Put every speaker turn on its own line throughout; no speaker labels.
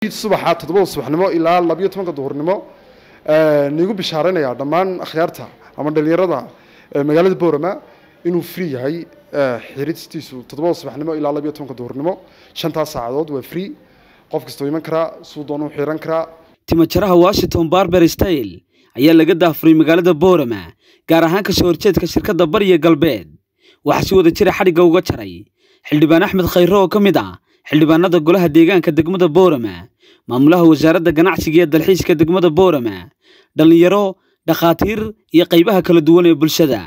subaxa 7 subaxnimo ilaa 12 duhurnimo nigu bishaareynaya dhammaan akhyaarta ama dhalinyarada magaalada Boorama inuu free yahay xiriirtiisu 7 subaxnimo ilaa 12 duhurnimo 5 saacadood waa free qof kasta iman kara soo doonuu xiran kara
timajaraha Washington Barber Style ayaa laga daafuray magaalada Boorama gaar ahaan ka soo horjeedka shirkadda Bariya Galbeed waxa si wada jira xariga uga jaray xildhibaan Axmed Khayro oo kamid ah xildhibaanada golaha deegaanka degmada Boorama maamulaha wasaaradda ganacsiga iyo dalxiiska degmada Boorama dhalinyaro dhaqaatiir iyo qaybaha kala duwan ee bulshada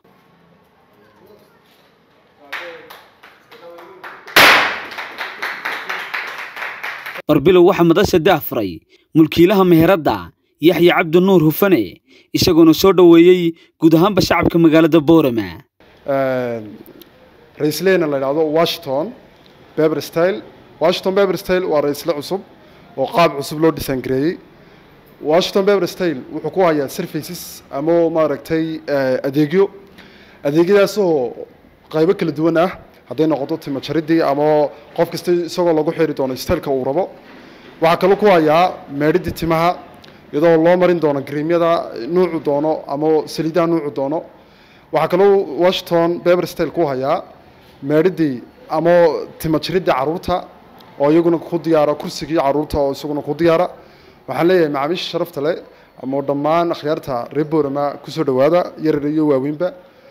barbilow waxa madasha daafuray mulkiilaha meherada Yaxya Cabdi Nuur Hufane isagoo soo dhaweeyay guud ahaanba shacabka magaalada Boorama
ra'iisleyna la yiraahdo Washington Barber Style waa ra'iisle cusub oo qaab cusub loo design gareeyay Washington Barber Style wuxuu ku hayaa services ama maaragtay adeegyadaas oo qaybo kala duwan ah haday noqoto timo jaridii ama qof kasta isagoo lagu xiri doono style-ka uu rabo waxa kale ku hayaa meedhidii timaha iyadoo loo marin doono creamyada noocu doono ama saliidaha noocu doono waxa kale Washington Barber Style ku hayaa meedhidii ama timo jaridii caruurta oo iyaguna ku diyaara kursigii caruurta oo isaguna ku diyaara waxaan leeyahay macaamiisha sharafta leh ama dhammaan akhyaarta reer Boorama ku soo dhawaada yar iyo waaweynba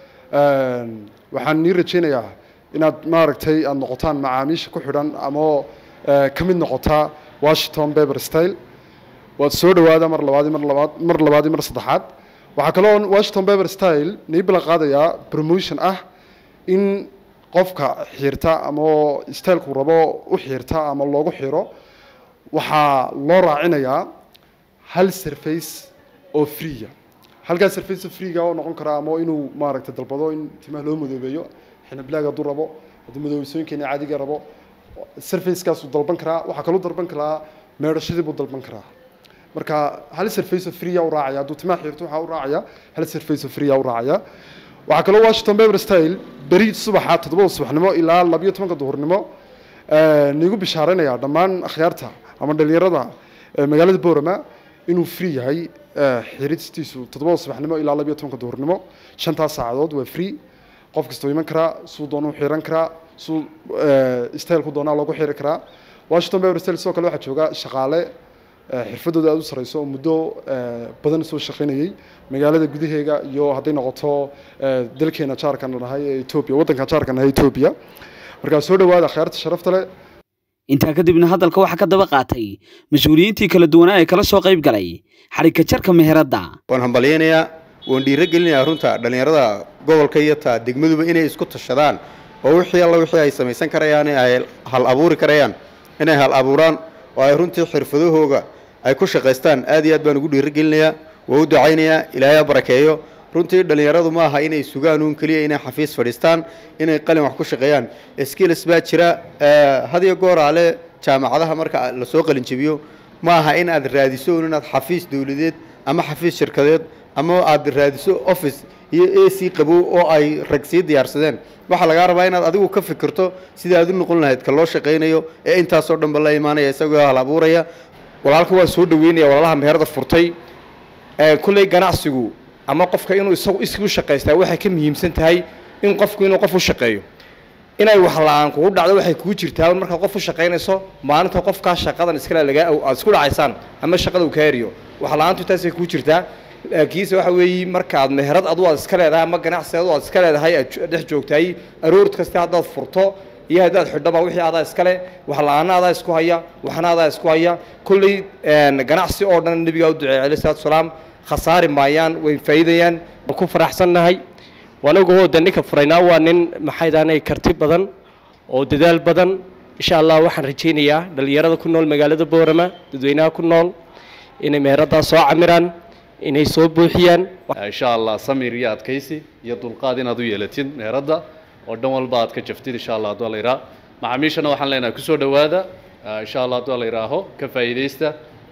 waxaan nii rajeynayaa inaad maaragtay aad noqotaan macaamiisha ku xidhan ama kamid noqota Washington Barber Style waad soo dhawaada mar labaad mar saddexaad waxa kale oo Washington Barber Style niibla qaadaya promotion ah in qofka xirta ama style-ku rabo u xirta ama loogu xiro waxa loo raacinayaa hal surface oo free halka surface free oo noqon kara ama inuu maaragtay dalbado in timaha loo madoobeeyo xina blaaga du rabo hadii madoobeysoonkeena caadiga rabo surface-kaas uu dalban kara waxa kale uu dalban kara meedhashadii buu dalban kara marka hal surface free oo raacaya haduu timaha xirto waxa uu raacaya hal surface free oo raacaya waxa kale Washington Barber Style bari subaxa 7 subaxnimo ilaa 12 duhurnimo nigu bishaareynaya dhammaan akhyaarta ama dhalinyarada magaalada Boorama inuu free yahay xiriirtiisu 7 subaxnimo ilaa 12 duhurnimo 5 saacadood waa free qof kasta iman kara soo doonuu xiran kara soo style-ku doonaa lagu xiri kara Washington Barber Style soo kale waxa jooga shaqaale xirfadooda aad u sareyso muddo badan soo shaqeynayay magaalada gudaheega iyo haday noqoto dalkeena jaarkan lahaay Ethiopia wadanka jaarkan lahaay Ethiopia marka soo dhawaada akhyaarta sharafta leh
inta kadibna hadalka waxa ka daba qaatay mas'uuliyiintii kala duwan ee kala soo qayb galay xariga jarka meherada
waan hambalyeynaya waan dhiirigelinayaa runta dhalinyarada gobolka iyo ta degmaduba inay isku tashadaan oo wixii ay sameeysan karayaan ay hal abuuri karayaan inay hal abuuraan oo ay runtii xirfadahooga ay ku shaqeystaan aad iyo aad baan ugu dhiirigelinayaa waa u ducaynayaa Ilaahay barakeeyo runtii dhalinyaradu ma aha inay sugaan uun kaliya inay xafiis fadhiistaan inay qalin wax ku shaqeeyaan skills baa jira hadiyo goor ale jaamacadaha marka la soo qalin jabiyo ma aha in aad raadiso inaad xafiis dawladeed ama xafiis shirkadeed ama aad raadiso office iyo AC qabo oo ay ragsi diyaarsadeen waxa laga rabaa inaad adigu ka fikirto sida aad u noqon lahayd ka loo shaqeynayo ee intaas oo dhanba la iimaanaya isagoo hal abuuraya walaalka waa soo dhaweynaya walaalaha meherada furtay kulay ganacsigu ama qofka inuu isagu isku shaqeystaa waxa ka muhiimsan tahay in qofku inuu qof u shaqeeyo inay wax la'aan kugu dhacdo waxay kugu jirtaa marka qof u shaqeynayso maalinta qofka shaqadan iskala laga aad isku dhacaysaan ama shaqada uu ka heriyo wax la'aantu taas ay kugu jirtaa laakiin waxa weeye marka aad meherad adu aad iska leedahay ama ganacsi adu aad iska leedahay aad dhex joogtay aroort kasta hadaad furto iyo hadaad xidhaba wixii aad iska le wax la'aanaada isku haya waxnaada isku haya kulli ganacsi oo dhan nabiga u duceeyay alayhi salaam khasaari maayaan way faa'iidayaan ku faraxsanahay wanagu waddanka furaynaa waa nin maxaydaanay karti badan oo dadaal badan insha Allah waxaan rajeynayaa dhalinyarada ku nool magaalada Boorama dadweynaha ku nool inay meherada soo camiraan inay soo buuxiyaan
insha Allah samir iyo adkaysi iyo dulqaad inaad u yeelatin meherada oo dhan walba aad ka jaftid insha Allah haduu la yiraahdo macaamiishana waxaan leenahay ku soo dhawaada insha Allah haduu la yiraahdo ka faa'iideysta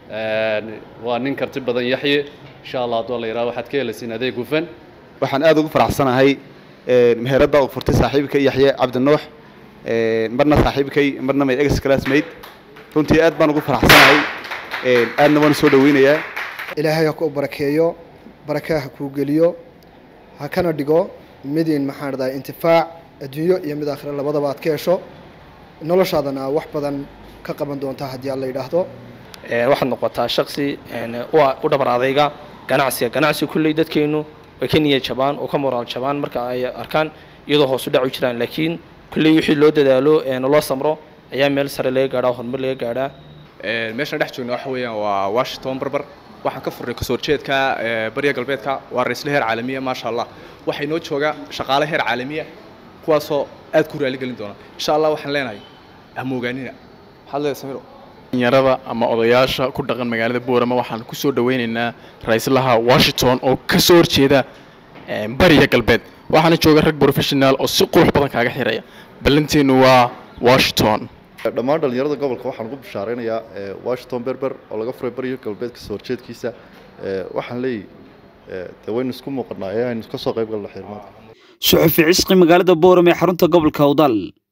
waa nin karti badan Yaxye insha Allah haduu la yiraahdo waxaad ka helaysiin adeeg hufan
waxaan aad ugu faraxsanahay meherada oo furtay saaxiibkay Yaxye Cabdi Nuux marna saaxiibkay marna my ex classmate
runtii aad baan ugu faraxsanahay aadna waan soo dhaweynayaa
ilaahay ha ku barakeeyo barakaha ku geliyo ha kana dhigo midin maxaan radaa intifaac adduunyo iyo mid aakhira labadaba aad ka hesho noloshaadana wax badan ka qaban doonta haddii alla yidhaahdo
waxaad noqotaa shaksi u dhabar adayga ganacsi kulley dadkeenu way ka niyad jabaan oo ka moraal jabaan marka ay arkaan iyadoo hoos u dhac u jiraan laakiin kulley wixii loo dadaalo loo samro ayaa meel sare laga gaadhaa horumar laga gaadhaa
meeshaan dhex joogna waxa weeyaan waa Washington barbar waxaan ka furnay kasoo jeedka bariga galbeedka waa ra'iisul heer caalamiya ma sha Allah waxay noo jooga shaqaale heer caalamiya kuwaasoo aad ku raali gelin doona insha Allah waxaan leenahay amoogaanina waxaad leedahay Samiro
yarada ama odayaasha ku dhaqan magaalada Boorama waxaan ku soo dhaweynaynaa ra'iislaha Washington oo ka soo horjeeda bariga galbeed waxaana jooga rag professional oo si qurux badan kaaga xiraya balanteenu waa Washington
dhammaan dhalinyarada gobolka waxaan ugu bishaareynayaa Washington berber oo laga furay bariga galbeedka soo horjeedkiisa waxaan leeyahay waynu isku muuqanaa ayaan ka soo qayb galnay xirmada
suxufi cisqi magaalada Boorama ee xarunta gobolka Awdal